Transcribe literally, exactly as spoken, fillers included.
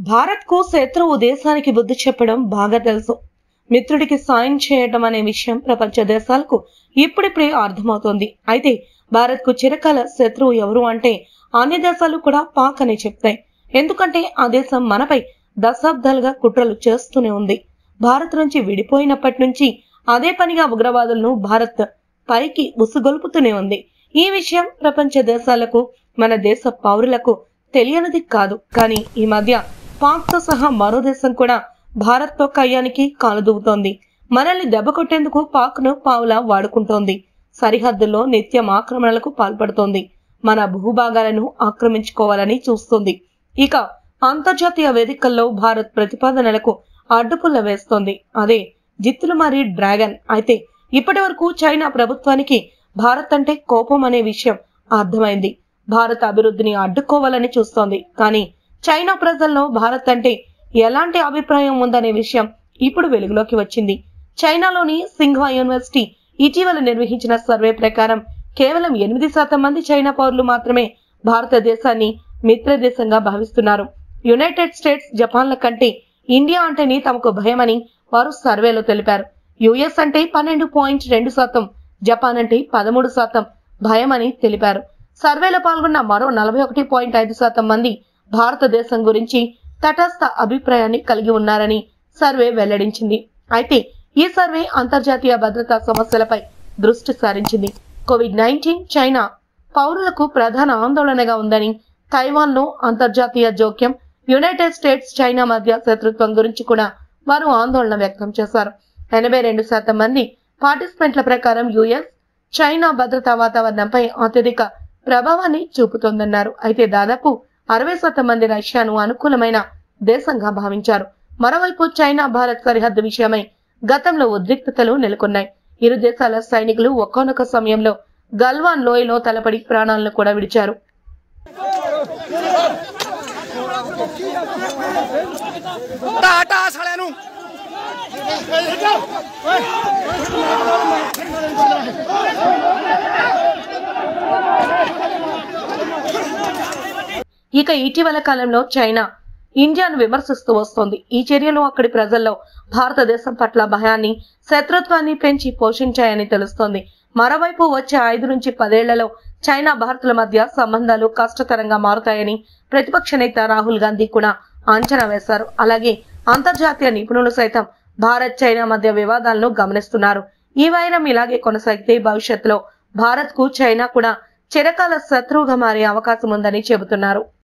భారత్ కు శత్రువు దేశానికి బుద్ధి చెప్పడం బాగా తెలుసు. మిత్రుడికి సాయం చేయడం అనే విషయం ప్రపంచ దేశాలకు ఇప్పుడిప్పుడే అర్థమవుతోంది. అయితే భారత్ కు చిరకాల శత్రువు ఎవరు అంటే అన్ని దేశాలు కూడా పాక్ అని చెప్తాయి. ఎందుకంటే ఆ దేశం మనపై దశాబ్దాలుగా కుట్రలు చేస్తూనే ఉంది. భారత్ నుంచి విడిపోయినప్పటి నుంచి అదే పనిగా ఉగ్రవాదులను భారత్ పైకి ఉసుగొల్పుతూనే ఉంది. ఈ విషయం ప్రపంచ దేశాలకు మన దేశ పౌరులకు తెలియనిది కాదు. కానీ ఈ మధ్య పాక్ తో సహా మరో దేశం కూడా భారత్ తో కయ్యానికి కాలుదూవుతోంది. మనల్ని దెబ్బ కొట్టేందుకు పాక్ ను పావులా వాడుకుంటోంది. సరిహద్దుల్లో నిత్యం ఆక్రమణలకు పాల్పడుతోంది. మన భూభాగాలను ఆక్రమించుకోవాలని చూస్తుంది. ఇక అంతర్జాతీయ వేదికల్లో భారత్ ప్రతిపాదనలకు అడ్డుపుల్ల వేస్తోంది. అదే జిత్తులు మరి డ్రాగన్. అయితే ఇప్పటి వరకు చైనా ప్రభుత్వానికి భారత్ అంటే కోపం అనే విషయం అర్థమైంది. భారత్ అభివృద్ధిని అడ్డుకోవాలని చూస్తోంది. కానీ చైనా ప్రజల్లో భారత్ అంటే ఎలాంటి అభిప్రాయం ఉందనే విషయం ఇప్పుడు వెలుగులోకి వచ్చింది. చైనాలోని సింఘ్వా యూనివర్సిటీ ఇటీవల నిర్వహించిన సర్వే ప్రకారం కేవలం ఎనిమిది శాతం మంది చైనా పౌరులు మాత్రమే భారతదేశాన్ని మిత్ర దేశంగా భావిస్తున్నారు. యునైటెడ్ స్టేట్స్, జపాన్ల కంటే ఇండియా అంటేనే తమకు భయమని వారు సర్వేలో తెలిపారు. యుఎస్ అంటే పన్నెండు పాయింట్ రెండు శాతం, జపాన్ అంటే పదమూడు శాతం భయమని తెలిపారు. సర్వేలో పాల్గొన్న మరో నలభై ఒకటి పాయింట్ ఐదు శాతం మంది భారతదేశం గురించి తటస్థ అభిప్రాయాన్ని కలిగి ఉన్నారని సర్వే వెల్లడించింది. అయితే ఈ సర్వే అంతర్జాతీయ భద్రతా సమస్యలపై దృష్టి సారించింది. కోవిడ్ నైన్టీన్ చైనా పౌరులకు ప్రధాన ఆందోళనగా ఉందని, తైవాన్ లో అంతర్జాతీయ జోక్యం, యునైటెడ్ స్టేట్స్ చైనా మధ్య శత్రుత్వం గురించి కూడా వారు ఆందోళన వ్యక్తం చేశారు. ఎనభై రెండు శాతం మంది పార్టిసిపెంట్ల ప్రకారం యుఎస్ చైనా భద్రతా వాతావరణంపై అత్యధిక ప్రభావాన్ని చూపుతోందన్నారు. అయితే దాదాపు అరవై శాతం మంది రష్యాను అనుకూలమైన దేశంగా భావించారు. మరోవైపు చైనా భారత్ సరిహద్దు విషయమై గతంలో ఉద్రిక్తతలు నెలకొన్నాయి. ఇరు దేశాల సైనికులు ఒక్కొనొక సమయంలో గల్వాన్ లోయలో తలపడి ప్రాణాలను కూడా విడిచారు. ఇక ఇటీవల కాలంలో చైనా ఇండియాను విమర్శిస్తూ వస్తోంది. ఈ చర్యలు అక్కడి ప్రజల్లో భారతదేశం పట్ల భయాన్ని, శత్రుత్వాన్ని పెంచి పోషించాయని తెలుస్తోంది. మరోవైపు వచ్చే ఐదు నుంచి పదేళ్లలో చైనా భారత్ల మధ్య సంబంధాలు కష్టతరంగా మారుతాయని ప్రతిపక్ష నేత రాహుల్ గాంధీ కూడా అంచనా వేశారు. అలాగే అంతర్జాతీయ నిపుణులు సైతం భారత్ చైనా మధ్య వివాదాలను గమనిస్తున్నారు. ఈ వైరం ఇలాగే కొనసాగితే భవిష్యత్తులో భారత్ కు చైనా కూడా చిరకాల శత్రువుగా మారే అవకాశం ఉందని చెబుతున్నారు.